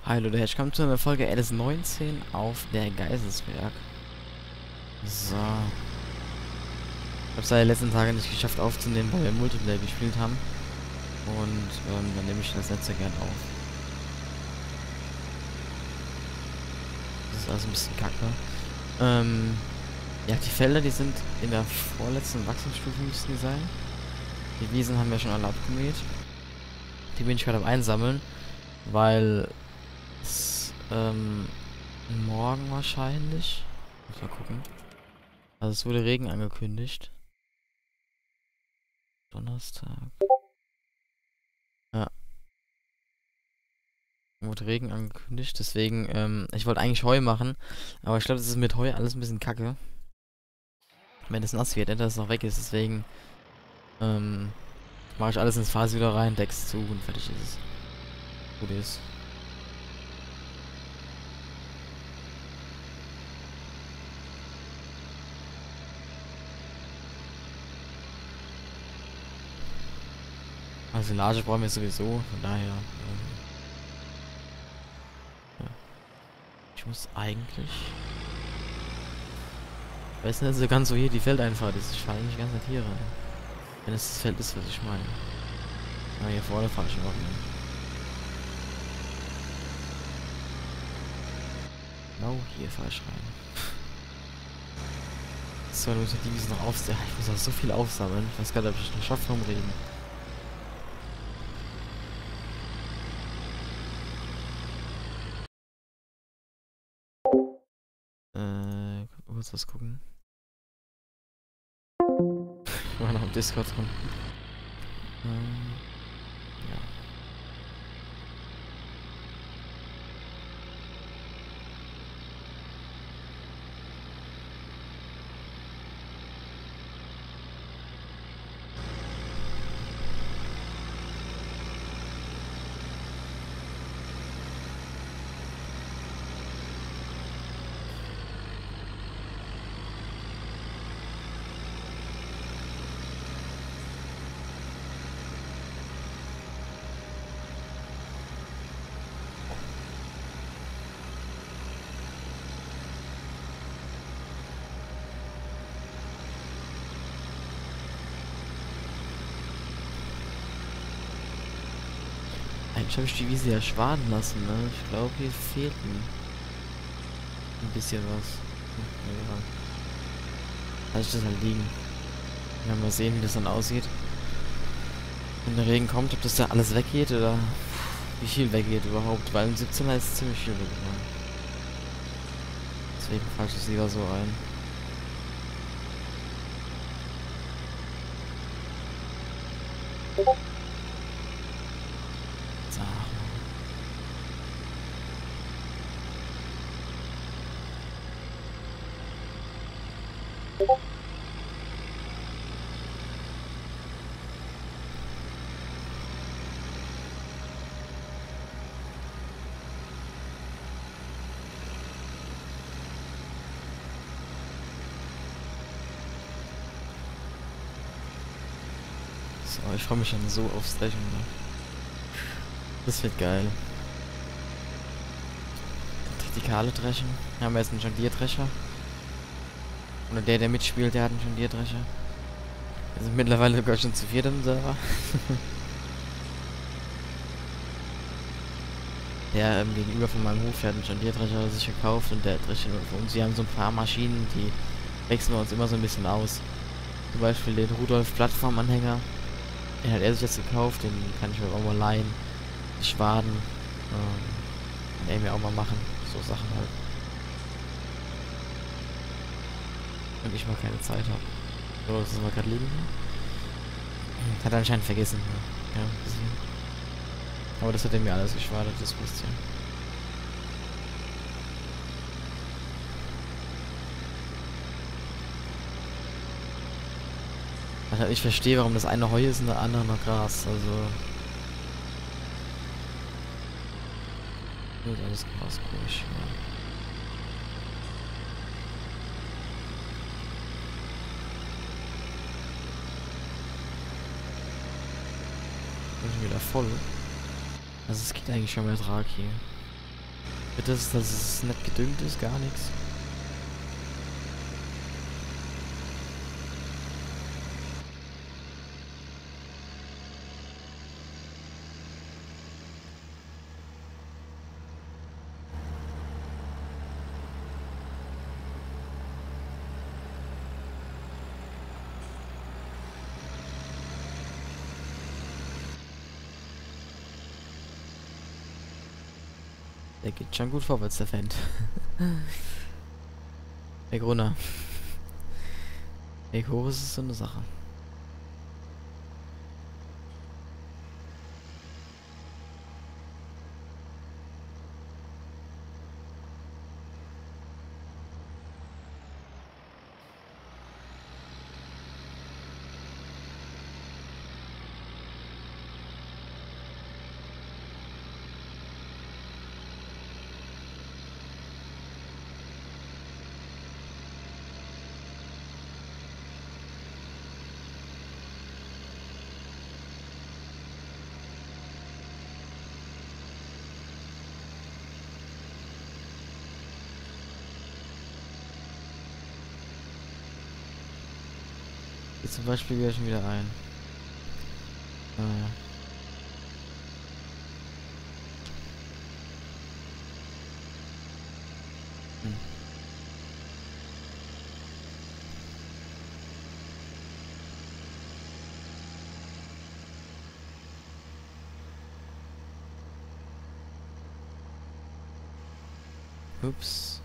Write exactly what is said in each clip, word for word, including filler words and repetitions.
Hi Leute, ich komme zu einer Folge L S neunzehn auf der Geiselsberg. So. Ich habe es ja die letzten Tage nicht geschafft aufzunehmen, weil wir Multiplayer gespielt haben. Und ähm, dann nehme ich das letzte gern auf. Das ist also ein bisschen kacke. Ähm, ja, die Felder, die sind in der vorletzten Wachstumsstufe, müssten die sein. Die Wiesen haben wir schon alle abgemäht. Die bin ich gerade am Einsammeln, weil es ähm, morgen wahrscheinlich. Muss mal gucken. Also es wurde Regen angekündigt. Donnerstag. Ja. Wurde Regen angekündigt. Deswegen, ähm, ich wollte eigentlich Heu machen. Aber ich glaube, das ist mit Heu alles ein bisschen kacke. Wenn es nass wird, dass es noch weg ist. Deswegen, ähm, mache ich alles ins Fass wieder rein, deck's zu und fertig ist es. Gut ist. Also Silage brauchen wir sowieso. Von daher, ähm, ja. Ich muss eigentlich. Ich weiß nicht so ganz, wo hier die Feldeinfahrt ist. Ich fahre eigentlich ganz nicht hier rein. Wenn es das Feld ist, was ich meine. Ah, hier vorne fahre ich noch rein. Genau hier fahre ich rein. So, dann muss ich die Wiese noch aufsammeln. Ich muss auch so viel aufsammeln. Ich weiß gar nicht, ob ich noch schaffe vom Regen. Äh, kurz was gucken. Ich war noch im Discord drin. Ähm, ja. Eigentlich habe ich die Wiese ja schwaden lassen, ne? Ich glaube, hier fehlt ein, ein bisschen was. Hm, ja. Lass ich das halt liegen. Wir werden mal sehen, wie das dann aussieht. Wenn der Regen kommt, ob das da alles weggeht oder wie viel weggeht überhaupt. Weil im siebzehner ist ziemlich viel weggegangen. Deswegen fahre ich es lieber so ein. So. So, ich freue mich schon so aufs Drechen. Ne? Das wird geil. Vertikale Drechen. Hier haben wir jetzt einen John Deere Drescher. Oder der, der mitspielt, der hat einen John Deere Drescher. Wir sind mittlerweile sogar schon zu viert im Server. Der ähm, gegenüber von meinem Hof, der hat einen John Deere Drescher sich gekauft und der Drescher nur für uns. Wir haben so ein paar Maschinen, die wechseln wir uns immer so ein bisschen aus. Zum Beispiel den Rudolf Plattformanhänger. Den hat er sich jetzt gekauft, den kann ich mir auch mal leihen. Die Schwaden. Ähm, kann er mir auch mal machen. So Sachen halt. Wenn ich mal keine Zeit habe. So, das ist mal gerade liegen. Hat er anscheinend vergessen. Ja, ja, gesehen. Aber das hat er mir alles geschwadert, das wisst ihr. Also ich verstehe, warum das eine Heu ist und der andere noch Gras. Also. Wird alles Gras, komisch. Ja. Bin schon wieder voll. Also es geht eigentlich schon mehr Ertrag hier. Wird das, dass es nicht gedüngt ist, gar nichts. Der geht schon gut vorwärts, der Fendt. Weg runter. Weg hoch ist so eine Sache. Hier zum Beispiel gehe ich schon wieder ein. Ah. Hm. Ups.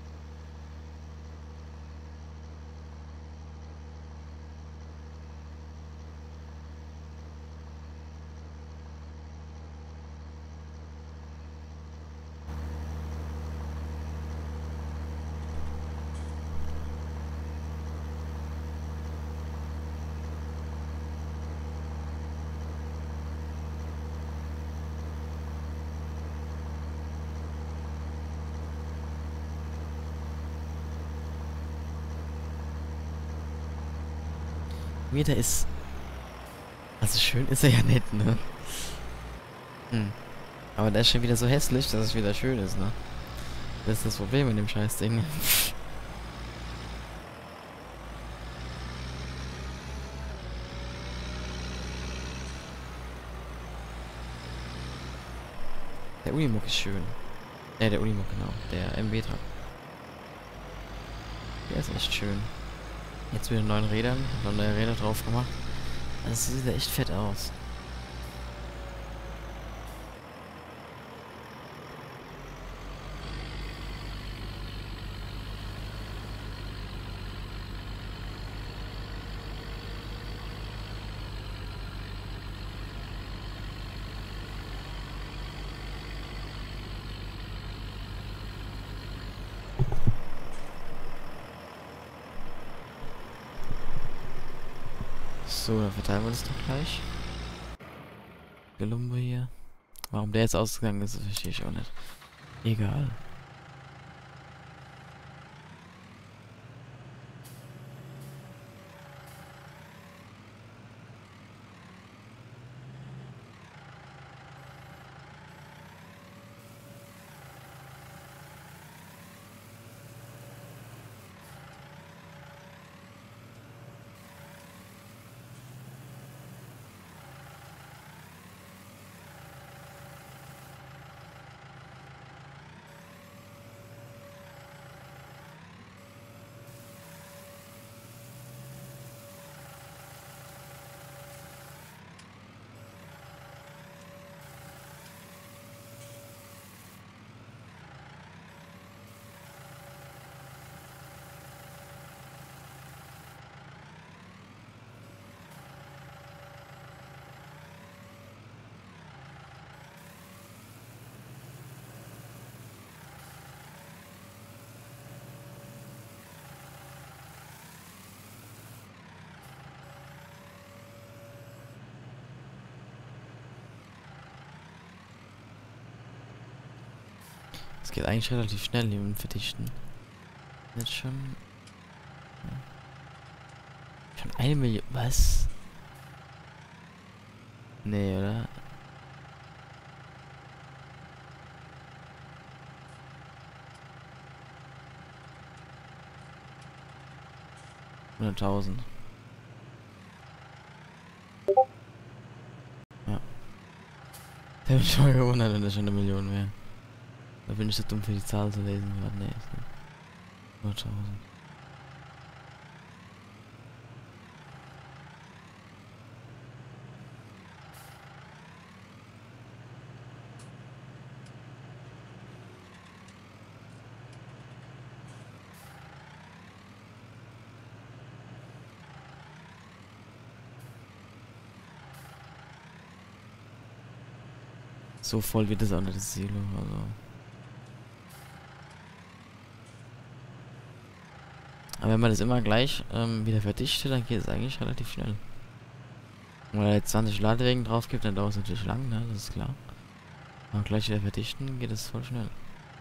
Meter ist... Also schön ist er ja nicht, ne? Hm. Aber der ist schon wieder so hässlich, dass es wieder schön ist, ne? Das ist das Problem mit dem Scheißding. Der Unimog ist schön. Ne, der Unimog, genau. Der M W-Truck. Der ist echt schön. Jetzt wieder neuen Rädern. Noch neue Räder drauf gemacht. Also das sieht ja echt fett aus. So, dann verteilen wir das doch gleich. Gelumbe hier. Warum der jetzt ausgegangen ist, verstehe ich auch nicht. Egal. Es geht eigentlich relativ schnell im Verdichten. Jetzt schon... Ja. Schon eine Million... Was? Nee, oder? hunderttausend. Ja. Da bin ich schon gewundert, wenn das schon eine Million wäre. Da bin ich so dumm für die Zahl zu lesen. Warte, nee, ist nicht. hunderttausend. So voll wird das auch nicht, das Silo, also. Aber wenn man das immer gleich ähm, wieder verdichtet, dann geht es eigentlich relativ schnell. Wenn man jetzt zwanzig Ladewegen drauf gibt, dann dauert es natürlich lang, ne, das ist klar. Aber gleich wieder verdichten, geht es voll schnell.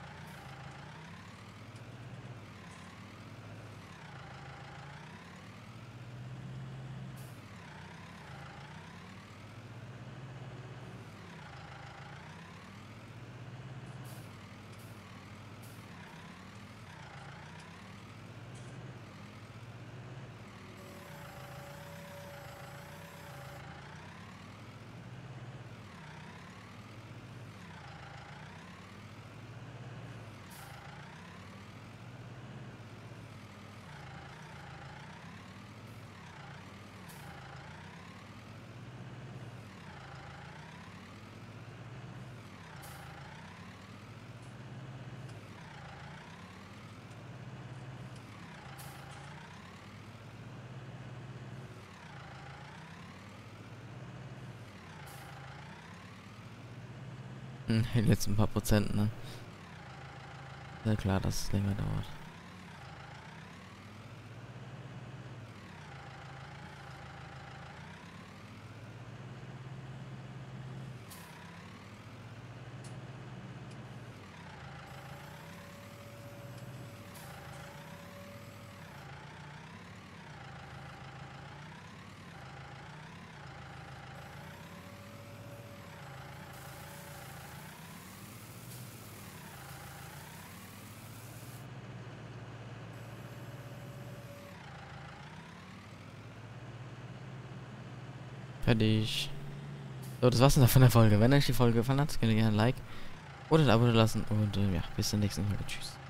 Hm, die letzten paar Prozent, ne? Ja klar, dass es länger dauert. Fertig. So, das war's dann von der Folge. Wenn euch die Folge gefallen hat, könnt ihr gerne ein Like oder ein Abo lassen. Und äh, ja, bis zum nächsten Mal. Tschüss.